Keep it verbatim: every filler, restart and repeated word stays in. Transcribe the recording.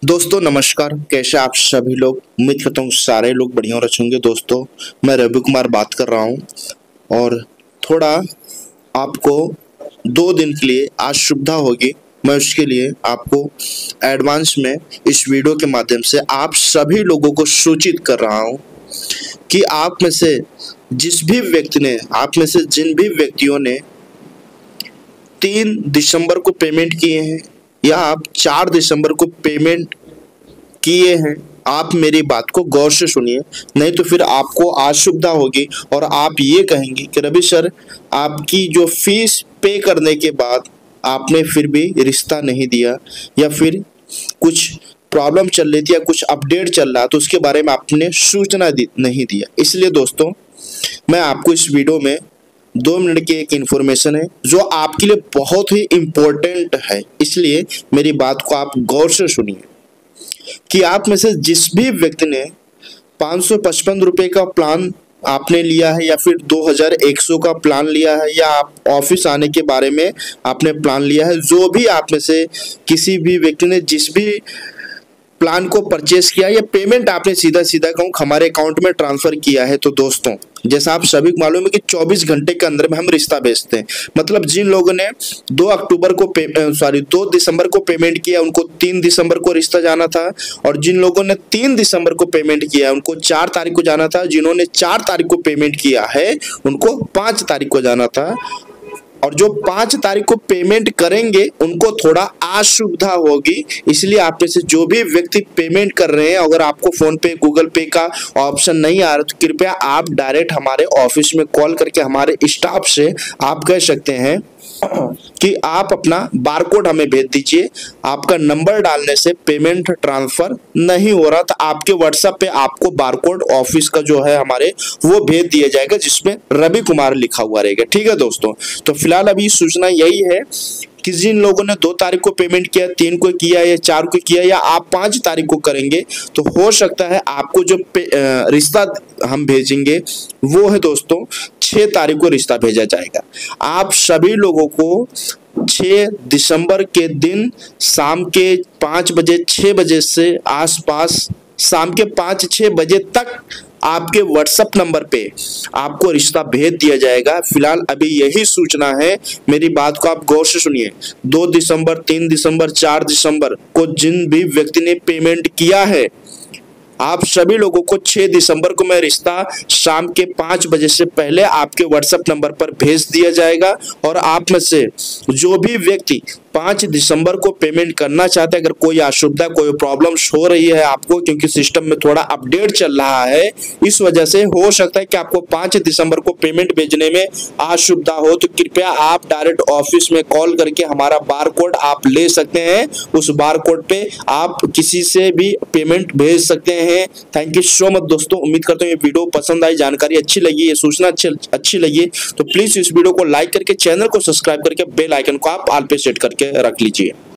दोस्तों नमस्कार, कैसे आप सभी लोग। उम्मीद करता हूँ सारे लोग बढ़िया और अच्छे होंगे। दोस्तों मैं रवि कुमार बात कर रहा हूँ और थोड़ा आपको दो दिन के लिए आज सुविधा होगी। मैं उसके लिए आपको एडवांस में इस वीडियो के माध्यम से आप सभी लोगों को सूचित कर रहा हूँ कि आप में से जिस भी व्यक्ति ने आप में से जिन भी व्यक्तियों ने तीन दिसंबर को पेमेंट किए हैं या आप चार दिसंबर को पेमेंट किए हैं, आप मेरी बात को गौर से सुनिए, नहीं तो फिर आपको असुविधा होगी और आप ये कहेंगे कि रवि सर आपकी जो फीस पे करने के बाद आपने फिर भी रिश्ता नहीं दिया या फिर कुछ प्रॉब्लम चल रही थी या कुछ अपडेट चल रहा तो उसके बारे में आपने सूचना नहीं दिया। इसलिए दोस्तों मैं आपको इस वीडियो में दो मिनट की एक इन्फॉर्मेशन है जो आपके लिए बहुत ही इम्पोर्टेंट है, इसलिए मेरी बात को आप गौर से सुनिए कि आप में से जिस भी व्यक्ति ने पाँच सौ पचपन रुपये का प्लान आपने लिया है या फिर दो हज़ार एक सौ का प्लान लिया है या आप ऑफिस आने के बारे में आपने प्लान लिया है, जो भी आप में से किसी भी व्यक्ति ने जिस भी प्लान को परचेस किया या पेमेंट आपने सीधा सीधा कहूँ हमारे अकाउंट में ट्रांसफर किया है, तो दोस्तों जैसा आप सभी को मालूम है कि चौबीस घंटे के अंदर में हम रिश्ता भेजते हैं। मतलब जिन लोगों ने दो अक्टूबर को सॉरी दो दिसंबर को पेमेंट किया उनको तीन दिसंबर को रिश्ता जाना था, और जिन लोगों ने तीन दिसंबर को पेमेंट किया उनको चार तारीख को जाना था, जिन्होंने चार तारीख को पेमेंट किया है उनको पाँच तारीख को जाना था, और जो पाँच तारीख को पेमेंट करेंगे उनको थोड़ा असुविधा होगी। इसलिए आप में से जो भी व्यक्ति पेमेंट कर रहे हैं, अगर आपको फोन पे गूगल पे का ऑप्शन नहीं आ रहा तो कृपया आप डायरेक्ट हमारे ऑफिस में कॉल करके हमारे स्टाफ से आप कह सकते हैं कि आप अपना बारकोड हमें भेज दीजिए। आपका नंबर डालने से पेमेंट ट्रांसफर नहीं हो रहा, तो आपके व्हाट्सएप पे आपको बारकोड ऑफिस का जो है हमारे वो भेज दिया जाएगा जिसमें रवि कुमार लिखा हुआ रहेगा। ठीक है दोस्तों, तो फिलहाल अभी सूचना यही है कि जिन लोगों ने दो तारीख को पेमेंट किया, तीन को किया या चार को किया या आप पाँच तारीख को करेंगे, तो हो सकता है आपको जो रिश्ता हम भेजेंगे वो है दोस्तों छह तारीख को रिश्ता भेजा जाएगा। आप सभी लोगों को छह दिसंबर के दिन शाम के पाँच बजे छह बजे से आसपास शाम के पाँच छह बजे तक आपके व्हाट्सएप नंबर पे आपको रिश्ता भेज दिया जाएगा। फिलहाल अभी यही सूचना है, मेरी बात को आप गौर से सुनिए। दो दिसंबर, तीन दिसंबर, चार दिसंबर को जिन भी व्यक्ति ने पेमेंट किया है, आप सभी लोगों को छह दिसंबर को मैं रिश्ता शाम के पाँच बजे से पहले आपके व्हाट्सएप नंबर पर भेज दिया जाएगा। और आप में से जो भी व्यक्ति पाँच दिसंबर को पेमेंट करना चाहते हैं, अगर कोई असुविधा कोई प्रॉब्लम्स हो रही है आपको, क्योंकि सिस्टम में थोड़ा अपडेट चल रहा है, इस वजह से हो सकता है कि आपको पाँच दिसंबर को पेमेंट भेजने में असुविधा हो, तो कृपया आप डायरेक्ट ऑफिस में कॉल करके हमारा बारकोड आप ले सकते हैं। उस बारकोड पे आप किसी से भी पेमेंट भेज सकते हैं। थैंक यू सो मच दोस्तों, उम्मीद करता हूँ ये वीडियो पसंद आई, जानकारी अच्छी लगी, ये सूचना अच्छी अच्छी लगी तो प्लीज इस वीडियो को लाइक करके चैनल को सब्सक्राइब करके बेल आइकन को आप ऑल पे सेट करके रख लीजिए।